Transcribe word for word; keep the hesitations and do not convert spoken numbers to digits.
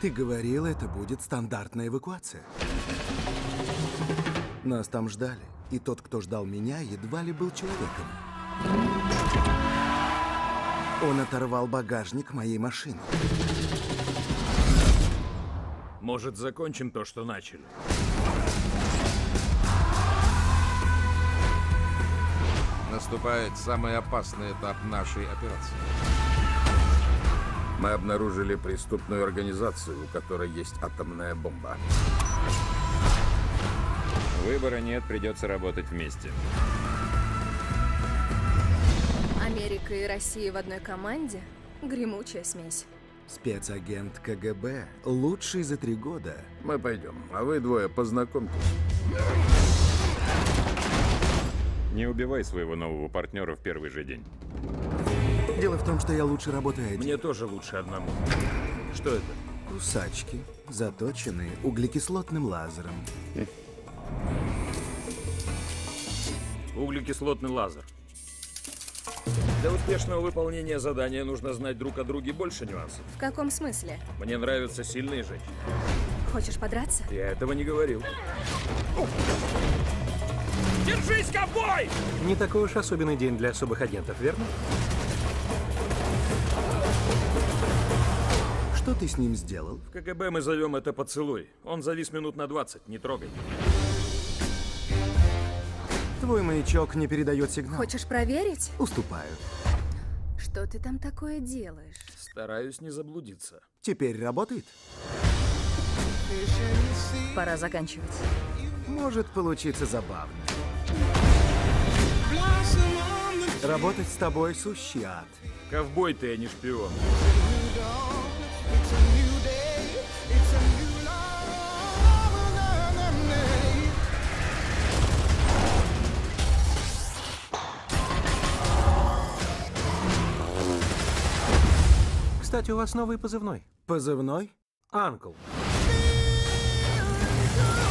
Ты говорил, это будет стандартная эвакуация. Нас там ждали, и тот, кто ждал меня, едва ли был человеком. Он оторвал багажник моей машины. Может, закончим то, что начали? Наступает самый опасный этап нашей операции. Мы обнаружили преступную организацию, у которой есть атомная бомба. Выбора нет, придется работать вместе. Америка и Россия в одной команде? Гремучая смесь. Спецагент КГБ. Лучший за три года. Мы пойдем, а вы двое познакомьтесь. Не убивай своего нового партнера в первый же день. Дело в том, что я лучше работаю один. Мне тоже лучше одному. Что это? Кусачки, заточенные углекислотным лазером. Углекислотный лазер. Для успешного выполнения задания нужно знать друг о друге больше нюансов. В каком смысле? Мне нравятся сильные женщины. Хочешь подраться? Я этого не говорил. Держись, ковбой! Не такой уж особенный день для особых агентов, верно? Что ты с ним сделал? В КГБ мы зовем это поцелуй. Он завис минут на двадцать, не трогай. Твой маячок не передает сигнал. Хочешь проверить? Уступаю. Что ты там такое делаешь? Стараюсь не заблудиться. Теперь работает? Пора заканчивать. Может получиться забавно. Работать с тобой сущий ад. Ковбой ты, а не шпион. Кстати, у вас новый позывной. Позывной? Анкл.